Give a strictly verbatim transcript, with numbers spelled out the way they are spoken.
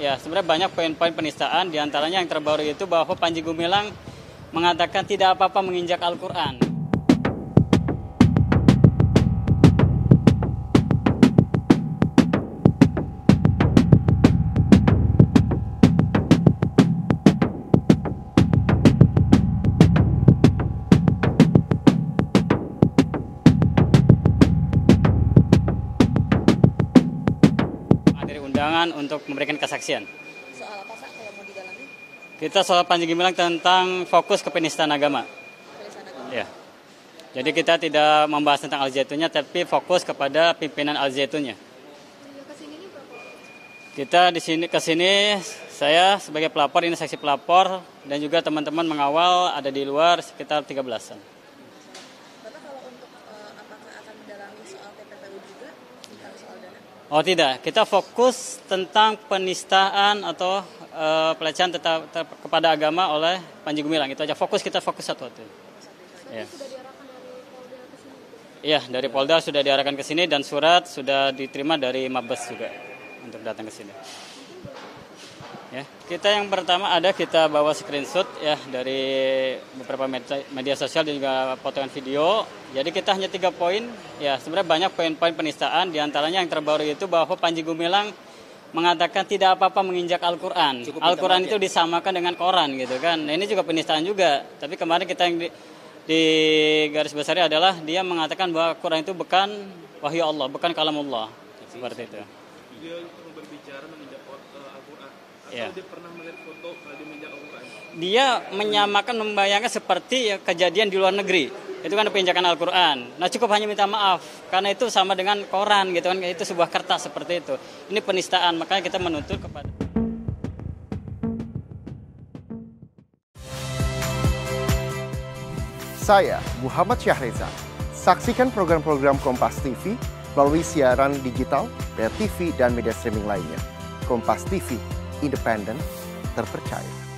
ya sebenarnya banyak poin-poin penistaan, diantaranya yang terbaru itu bahwa Panji Gumilang mengatakan tidak apa-apa menginjak Al-Quran. Undangan untuk memberikan kesaksian. Soal apa Pak kalau mau didalami? Kita soal Panji Gumilang tentang fokus ke penistaan agama. Penistaan agama. Ya. Jadi kita tidak membahas tentang Al-Zaitunnya, tapi fokus kepada pimpinan Al-Zaitunnya. Kita di sini ke sini, saya sebagai pelapor, ini saksi pelapor, dan juga teman-teman mengawal ada di luar sekitar tiga belasan. Bapak kalau untuk uh, apakah akan mendalami soal T P P U juga tentang soal dana? Oh tidak, kita fokus tentang penistaan atau uh, pelecehan tetap, tetap kepada agama oleh Panji Gumilang. Itu aja, fokus kita fokus satu-satu. Ya. Sudah diarahkan dari Polda ke sini? Iya, dari Polda sudah diarahkan ke sini dan surat sudah diterima dari Mabes juga untuk datang ke sini. Ya, kita yang pertama ada kita bawa screenshot ya dari beberapa media, media sosial dan juga potongan video. Jadi kita hanya tiga poin. Ya, sebenarnya banyak poin-poin penistaan. Diantaranya yang terbaru itu bahwa Panji Gumilang mengatakan tidak apa-apa menginjak Al-Quran. Al-Quran itu disamakan dengan Quran gitu kan. Nah, ini juga penistaan juga. Tapi kemarin kita yang di, di garis besarnya adalah dia mengatakan bahwa Quran itu bukan wahyu Allah, bukan kalamullah. Seperti itu. Dia berbicara menginjak Al-Quran. Atau Ya. dia pernah melihat foto dia menginjak Al-Quran? Dia menyamakan, membayangkan seperti ya, kejadian di luar negeri. Itu kan penjakan Al-Quran. Nah cukup hanya minta maaf. Karena itu sama dengan koran gitu kan. Itu sebuah kertas seperti itu. Ini penistaan. Makanya kita menuntut kepada... Saya Muhammad Syahreza. Saksikan program-program Kompas T V melalui siaran digital, P R T V, dan media streaming lainnya. Kompas T V, independen, terpercaya.